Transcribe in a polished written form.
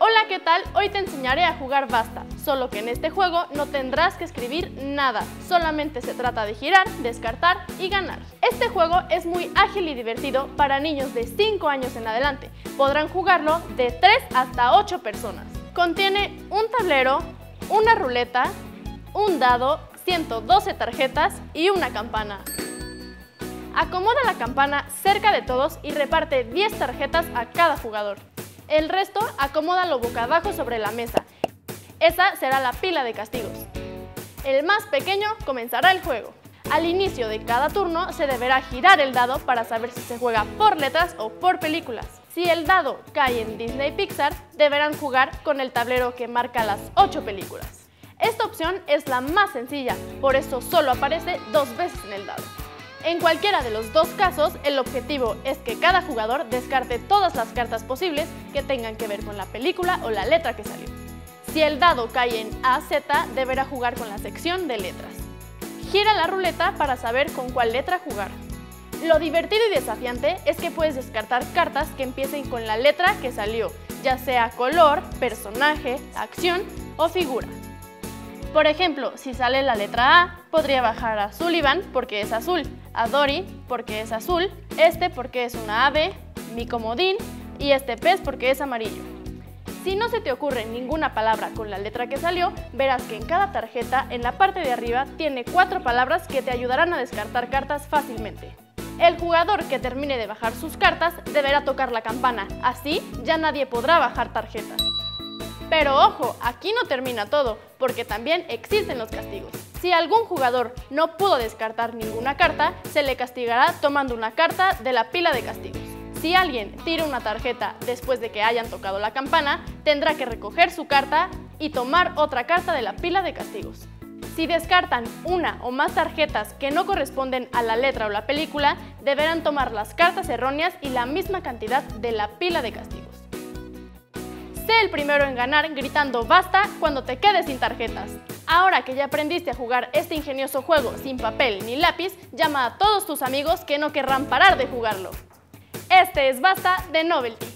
Hola, ¿qué tal? Hoy te enseñaré a jugar Basta, solo que en este juego no tendrás que escribir nada, solamente se trata de girar, descartar y ganar. Este juego es muy ágil y divertido para niños de 5 años en adelante. Podrán jugarlo de 3 hasta 8 personas. Contiene un tablero, una ruleta, un dado, 112 tarjetas y una campana. Acomoda la campana cerca de todos y reparte 10 tarjetas a cada jugador. El resto acomódalo boca abajo sobre la mesa. Esa será la pila de castigos. El más pequeño comenzará el juego. Al inicio de cada turno se deberá girar el dado para saber si se juega por letras o por películas. Si el dado cae en Disney Pixar, deberán jugar con el tablero que marca las 8 películas. Esta opción es la más sencilla, por eso solo aparece 2 veces en el dado. En cualquiera de los dos casos, el objetivo es que cada jugador descarte todas las cartas posibles que tengan que ver con la película o la letra que salió. Si el dado cae en AZ, deberá jugar con la sección de letras. Gira la ruleta para saber con cuál letra jugar. Lo divertido y desafiante es que puedes descartar cartas que empiecen con la letra que salió, ya sea color, personaje, acción o figura. Por ejemplo, si sale la letra A, podría bajar a Sullivan porque es azul, a Dory porque es azul, este porque es una ave, mi comodín y este pez porque es amarillo. Si no se te ocurre ninguna palabra con la letra que salió, verás que en cada tarjeta, en la parte de arriba, tiene 4 palabras que te ayudarán a descartar cartas fácilmente. El jugador que termine de bajar sus cartas deberá tocar la campana, así ya nadie podrá bajar tarjetas. Pero ojo, aquí no termina todo, porque también existen los castigos. Si algún jugador no pudo descartar ninguna carta, se le castigará tomando una carta de la pila de castigos. Si alguien tira una tarjeta después de que hayan tocado la campana, tendrá que recoger su carta y tomar otra carta de la pila de castigos. Si descartan una o más tarjetas que no corresponden a la letra o la película, deberán tomar las cartas erróneas y la misma cantidad de la pila de castigos. Sé el primero en ganar gritando basta cuando te quedes sin tarjetas. Ahora que ya aprendiste a jugar este ingenioso juego sin papel ni lápiz, llama a todos tus amigos que no querrán parar de jugarlo. Este es Basta de Novelty.